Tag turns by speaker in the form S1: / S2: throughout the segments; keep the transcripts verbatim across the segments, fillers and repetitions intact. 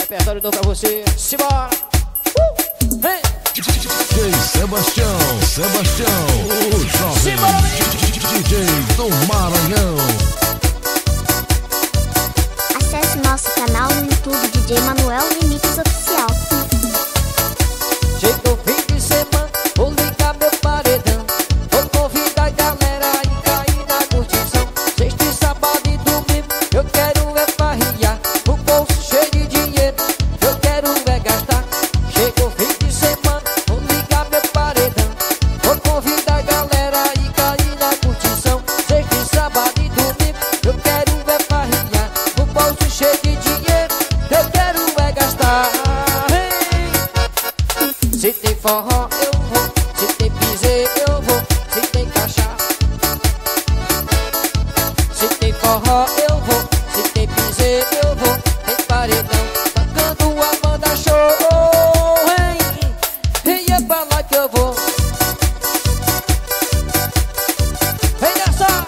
S1: repertório novo pra você. Simbora! Uh! Vem!
S2: D J Sebastião, Sebastião, o jovem D J do Maranhão.
S3: Acesse nosso canal no YouTube D J Manuel Remix Oficial.
S1: Chegou fim de semana, vou ligar meu paredão. Vou convidar a galera e cair na curtição. Sexta e sábado e domingo, eu quero é farriar. O bolso cheio de dinheiro, eu quero é gastar. Chegou fim de semana, vou ligar meu paredão. Vou convidar a galera e cair na curtição. Sexta e sábado e domingo, eu quero é farriar. O bolso cheio de dinheiro, eu quero é gastar. Se tem forró eu vou, se tem piseiro eu vou, se tem cachaça. Se tem forró eu vou, se tem piseiro eu vou, tem paredão tocando a banda show. Hein? E é pra lá que eu vou. Vem dançar!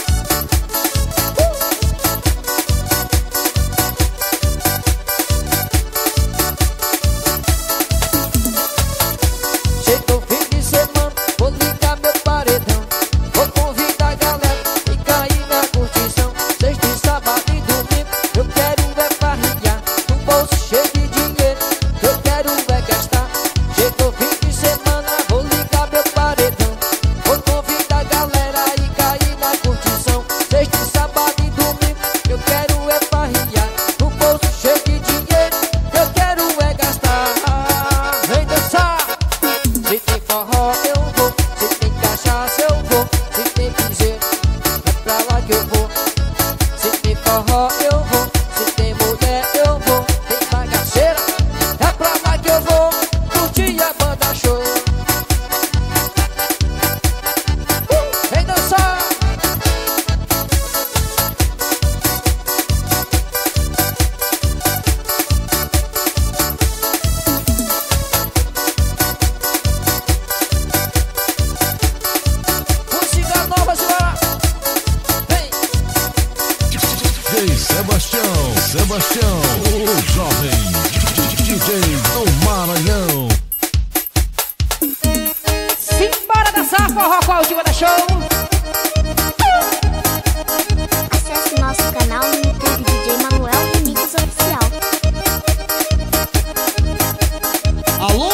S1: Chegou fim de semana, vou ligar meu paredão. Vou convidar a galera e cair na curtição. Sexta e sábado e domingo, eu quero é farriar. Um bolso cheio de dinheiro, eu quero é gastar. Chegou fim de semana, vou ligar meu paredão. Vou convidar a galera e cair na curtição. Sexta e sábado e domingo, eu quero é farriar. Um bolso cheio de dinheiro, eu quero é gastar. Vem dançar! Se tem forró eu vou, se tem cachaça eu vou, se tem piseiro, é pra lá que eu vou. Se tem forró eu vou, se tem mulher eu vou, tem bagaceira, é pra lá que eu vou, curtir a banda show. Uh, vem dançar! Música nova, simbora! Vem!
S2: D J Sebastião, Sebastião, o jovem D J do Maranhão.
S1: Simbora dançar forró com a última da show!
S3: Acesse nosso canal no YouTube D J Manuel Remix Oficial.
S2: Alô!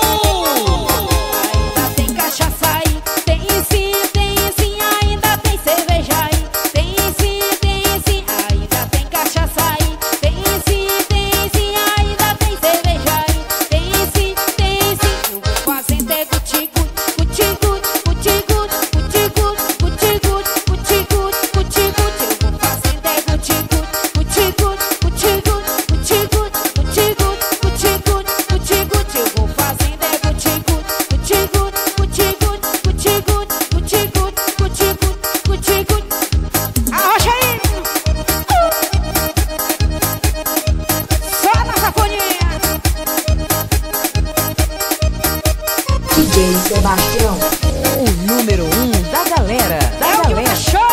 S4: Ainda tem cachaça aí, tem sim, tem sim, ainda tem cerveja aí, tem sim, tem sim, ainda tem cachaça aí, tem sim, tem sim, ainda tem cerveja aí, tem sim, tem sim. Eu vou fazendo é guti-guti, guti-guti, guti-guti, guti-guti, guti-guti, guti-guti, guti-guti. Eu vou fazendo é guti-guti, guti-guti, guti-guti, guti-guti, guti-guti, guti-guti, guti-guti. Eu vou fazendo é guti-guti, guti-guti, guti-guti, guti-guti, guti-guti, guti-guti.
S1: Arrocha aí! Só na safoninha!
S5: D J Sebastião, o número um da galera, da
S1: É o que vai
S5: galera.
S1: show!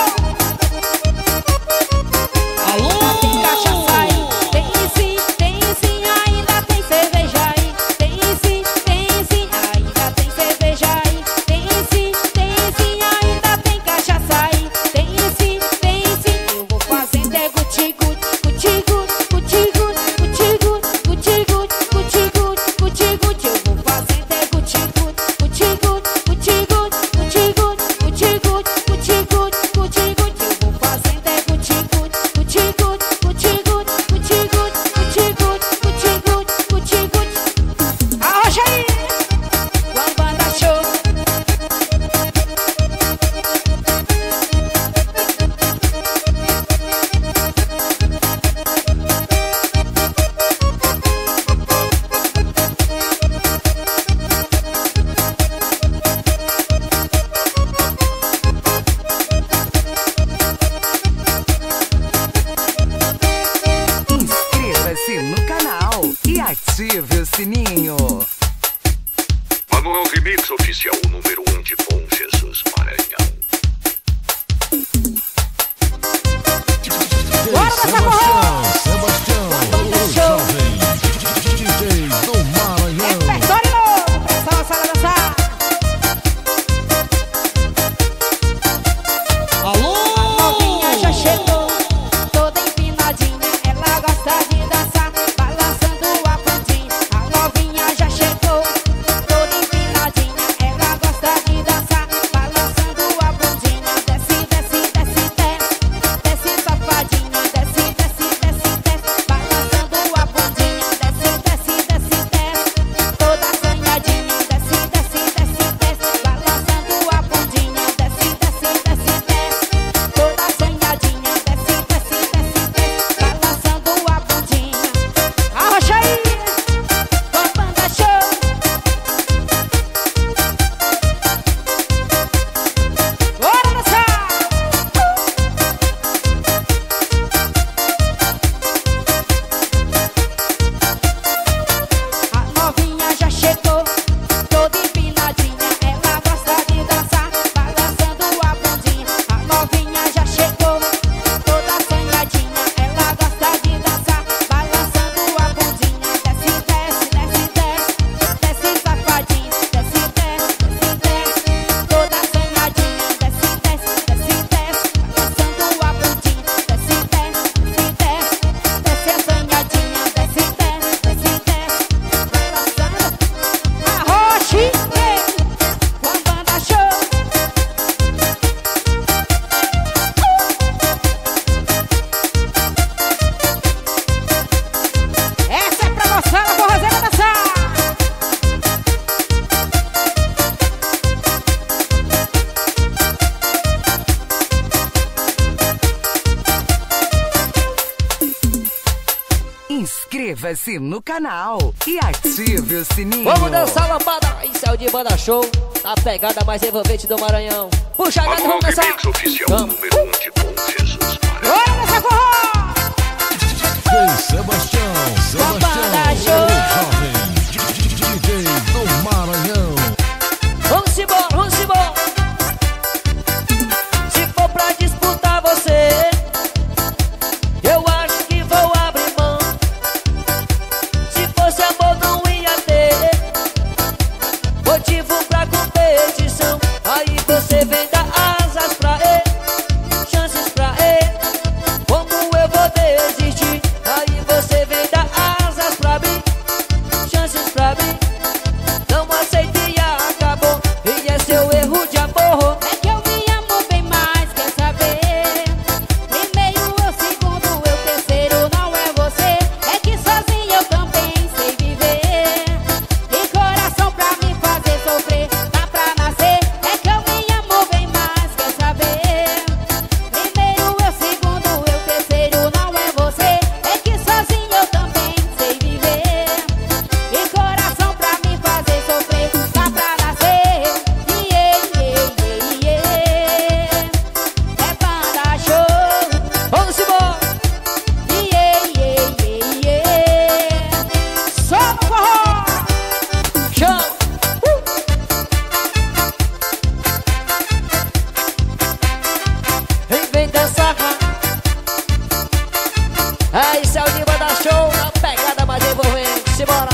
S4: Ainda tem cachaça aí, tem sim, tem sim, ainda tem cerveja aí, tem sim, tem sim, ainda tem cerveja aí, tem sim, tem sim, ainda tem cachaça aí, tem sim, tem sim. Eu vou fazendo é guti-guti, guti-guti, guti-guti, guti-guti, guti-guti, guti-guti, guti-guti. Eu vou fazendo é guti-guti, guti-guti, guti-guti, guti-guti, guti-guti, guti-guti, guti-guti. Eu vou fazendo é guti-guti, guti-guti, guti-guti, guti-guti, guti-guti, guti-guti.
S1: Arrocha aí!
S4: Com a banda show.
S5: Inscreva-se no canal e ative o sininho.
S6: Manuel Remix Oficial, o número um de Bom Jesus, Maranhão.
S1: Bora dançar forró!
S2: Sebastião, Sebastião, o jovem
S5: Inscreva-se no canal e ative o sininho.
S1: Vamos dançar lambada, isso é o de banda show. A pegada mais envolvente do Maranhão. Puxa a gata, vamos dançar.
S6: Mix oficial
S1: Vamos.
S6: número um de Bom Jesus Maranhão.
S4: Bora nessa forró!
S2: D J Sebastião,
S1: Banda
S2: Sebastião,
S1: show.
S2: o jovem D J do Maranhão.
S1: Vamos embora, vamos embora. Se for pra disputar você, eu acho que vou abrir mão. Se fosse amor não ia ter motivo pra competição. Aí você vem dar asas pra ele, chances pra ele. Como eu vou desistir? Aí você vem dar asas pra mim, chances pra mim. Não aceitei e acabou, e é seu erro de amor.
S4: É que eu me amo bem mais, quer saber? Primeiro, eu segundo, eu terceiro, não é você. É que sozinho eu também sei viver. E coração pra me fazer sofrer, dá pra nascer. É que eu me amo bem mais, quer saber? Primeiro, eu segundo, eu terceiro, não é você. É que sozinho eu também sei viver. E coração pra me fazer sofrer, dá pra nascer. Yeah, yeah, yeah, yeah. É banda show.
S1: Vamos embora.
S4: Yeah, yeah, yeah, yeah. Só no forró.
S1: Chama. Vem, vem dançar. É isso, é o de banda show. Na pegada mais envolvente. Simbora.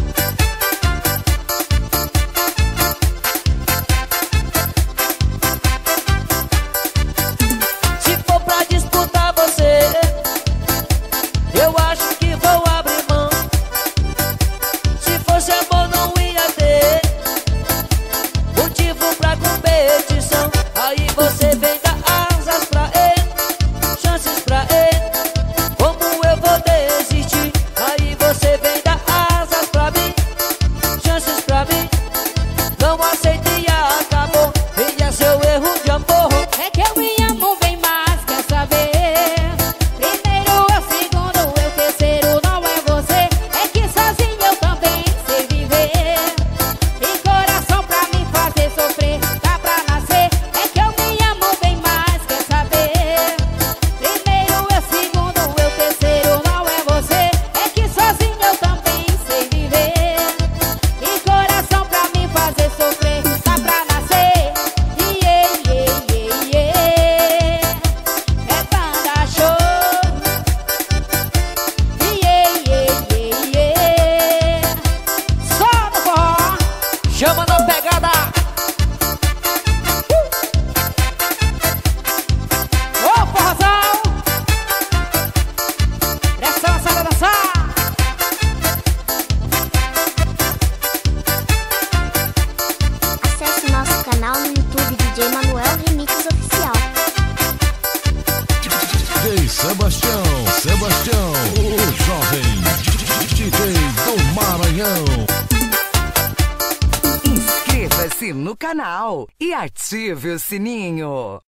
S1: Se for pra disputar você, eu acho que vou abrir mão. Se fosse amor não ia ter motivo pra competição. Aí você vem dar asas pra ele, chances pra ele. Como eu vou desistir? Aí você vem dar asas pra mim, chances pra mim. Não aceitei e acabou, e é seu erro de amor.
S4: É que eu me amo bem mais, quer saber? Primeiro, eu segundo, eu terceiro, não é você. É que sozinho eu também sei viver. E coração pra me fazer sofrer, dá pra nascer. É que eu me amo bem mais, quer saber? Primeiro, eu segundo, eu terceiro, não é você. É que sozinho eu também sei viver. E coração pra me fazer sofrer, dá pra nascer. Yeah, yeah, yeah, yeah. É banda show. Yeah, yeah, yeah, yeah. Só no forró.
S1: Chama na pegada.
S4: Ô, forrozão. Presta atenção pra dançar.
S3: Acesse nosso canal no YouTube D J Manuel Remix Oficial.
S2: D J Sebastião, Sebastião, o jovem D J do Maranhão.
S5: Inscreva-se no canal e ative o sininho.